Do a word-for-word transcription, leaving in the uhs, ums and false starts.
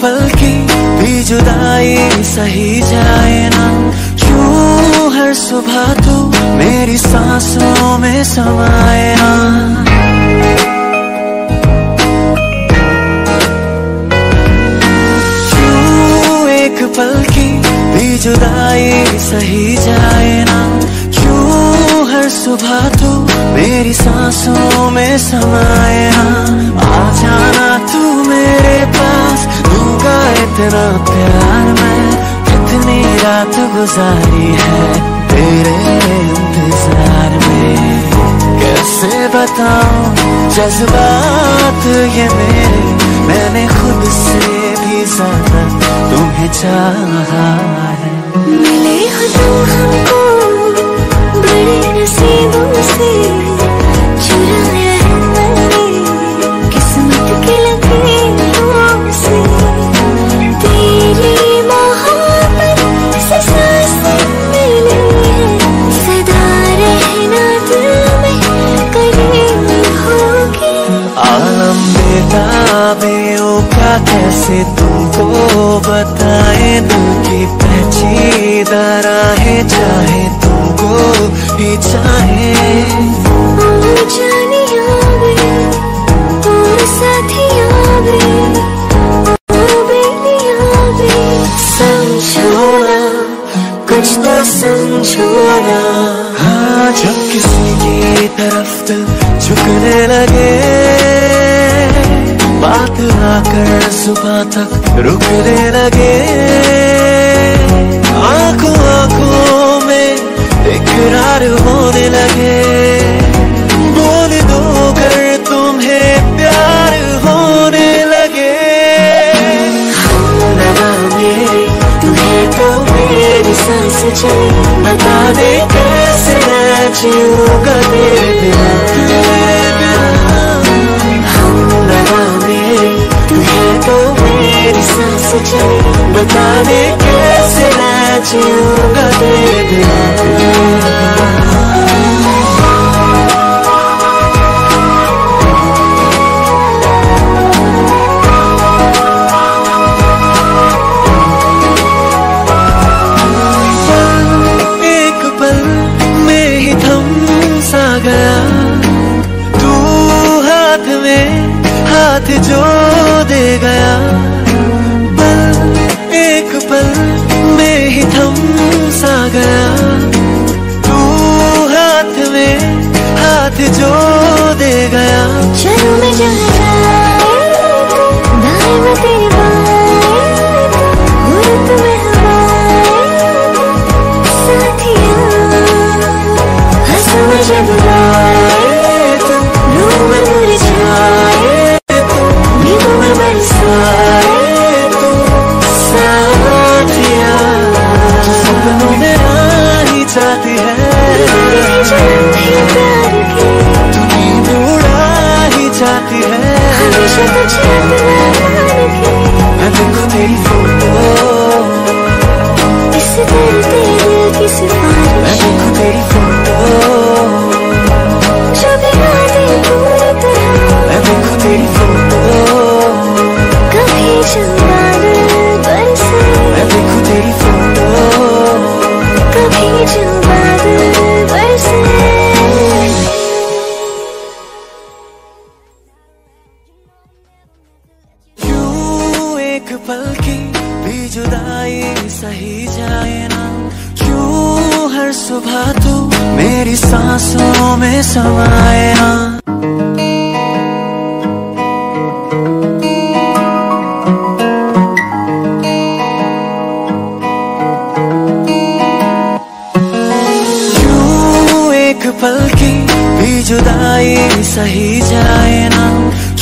पल की भी जुदाई सही जाए ना, क्यों हर सुबह तू मेरी सांसों में समाए ना। क्यों एक पल की भी जुदाई सही जाए ना, क्यों हर सुबह तू मेरी सांसों में समाए ना। आ जाना तू मेरे पास, दूंगा इतना प्यार मैं, कितनी रात गुजारी है तेरे इंतजार में। कैसे बताऊं जज्बात ये मेरे, मैंने खुद से भी ज्यादा तुम्हें चाहा है। मिले हो तुम हमको बड़े नसीबों से, चुराया है मैंने किस्मत की लकीरों से। तेरी मोहब्बत से सांसें मिली है, सदा रहना दिल में करीब होगी। आलम बेताबियों का कैसे तुमको बताए, दिल की पेचीदा राहें चाहे तुमको ही चाहे। ओ जानिया वे, ओ साथिया वे, ओ बेलिया वे, समझो ना कुछ तो समझो ना। हाँ जब किसी की तरफ दिल झुकने लगे, बात आकर सुबह तक रुकने लगे। आंखों आंखों में इकरार होने लगे, बोल दो कर तुम्हें प्यार होने लगे। हम लगा मेरे तुम्हें तो मेरी सांस चली, बता दे कैसे मैं जीऊंगा तेरे बिना। हम लगा मेरे तुम्हें तो मेरी सांस चली, बता दे कैसे मैं जीऊंगा तेरे बिना। हाथ जो दे गया, पल एक पल में ही थम सा गया। तू हाथ में हाथ जो दे गया। चलो मैं जहाँ जाए दाएं में तेरे बाएं, गुरुत में हवाएं साथिया। हंसू मैं जब गाए तो रूह में मुरझाए, सपनों में आनी चाहती है, नींद उड़ानी चाहती है। मैं देखूं तेरी फोटो, मैं देखूं तेरी फोटो, मैं देखूं तेरी फोटो। कभी जब बादल बरसे, मैं देखूं तेरी फोटो, कभी जब बादल बरसे। क्यों एक पल की भी जुदाई सही जाए ना, क्यों हर सुबह तू मेरी सांसों में समाए ना। पल की भी जुदाई सही जाए ना,